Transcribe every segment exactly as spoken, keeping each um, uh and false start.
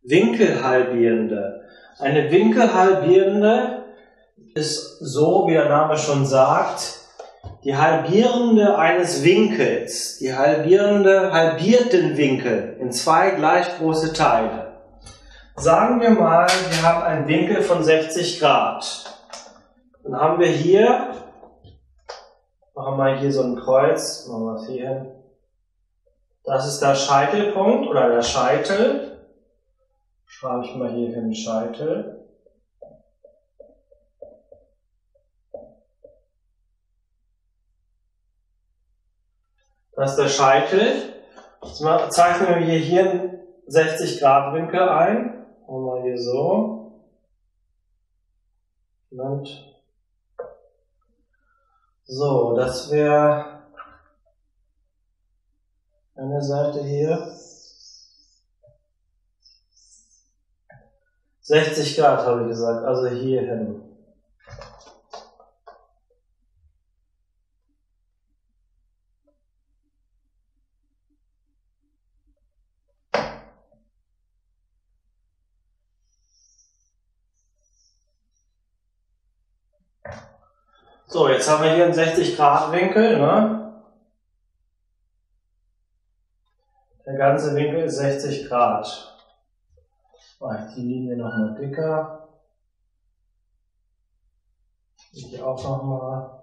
Winkelhalbierende. Eine Winkelhalbierende ist so, wie der Name schon sagt, die Halbierende eines Winkels. Die Halbierende halbiert den Winkel in zwei gleich große Teile. Sagen wir mal, wir haben einen Winkel von sechzig Grad. Dann haben wir hier, machen wir hier so ein Kreuz, machen wir es hier hin. Das ist der Scheitelpunkt oder der Scheitel. Schreibe ich mal hier hin Scheitel. Das ist der Scheitel. Jetzt zeichnen wir hier einen sechzig Grad Winkel ein. Machen wir hier so. Und so, das wäre eine Seite hier. sechzig Grad habe ich gesagt, also hier hin. So, jetzt haben wir hier einen sechzig Grad Winkel, ne? Der ganze Winkel ist sechzig Grad. Mache ich die Linie nochmal dicker. Hier auch nochmal.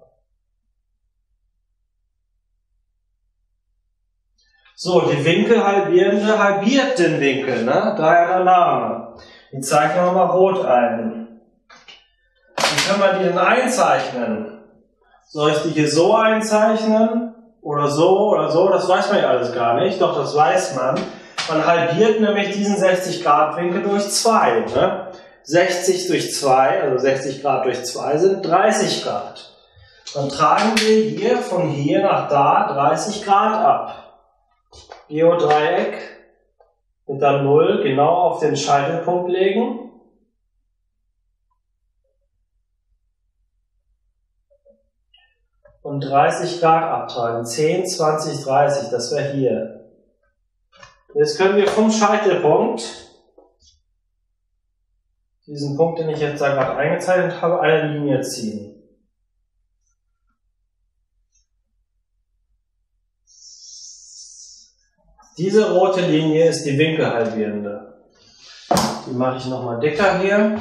So, die Winkelhalbierende halbiert den Winkel, ne? Daher der Name. Die zeichnen wir mal rot ein. Wie können wir die denn einzeichnen? Soll ich die hier so einzeichnen? Oder so oder so? Das weiß man ja alles gar nicht. Doch, das weiß man. Man halbiert nämlich diesen sechzig Grad Winkel durch zwei. Ne? sechzig durch zwei, also sechzig Grad durch zwei sind dreißig Grad. Dann tragen wir hier von hier nach da dreißig Grad ab. Geodreieck mit der Null genau auf den Scheitelpunkt legen. Und dreißig Grad abtragen. zehn, zwanzig, dreißig, das wäre hier. Jetzt können wir vom Scheitelpunkt, diesen Punkt, den ich jetzt da gerade eingezeichnet habe, eine Linie ziehen. Diese rote Linie ist die Winkelhalbierende. Die mache ich nochmal dicker hier.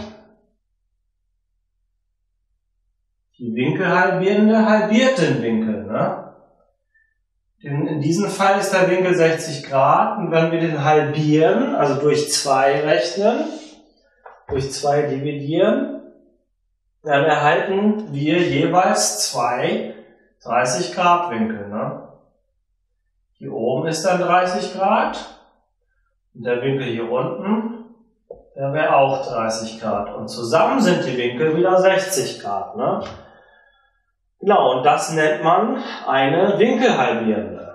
Die Winkelhalbierende halbiert den Winkel, ne? In, in diesem Fall ist der Winkel sechzig Grad und wenn wir den halbieren, also durch zwei rechnen, durch zwei dividieren, dann erhalten wir jeweils zwei dreißig Grad Winkel. Ne? Hier oben ist dann dreißig Grad und der Winkel hier unten, der wäre auch dreißig Grad. Und zusammen sind die Winkel wieder sechzig Grad. Ne? Genau, und das nennt man eine Winkelhalbierende.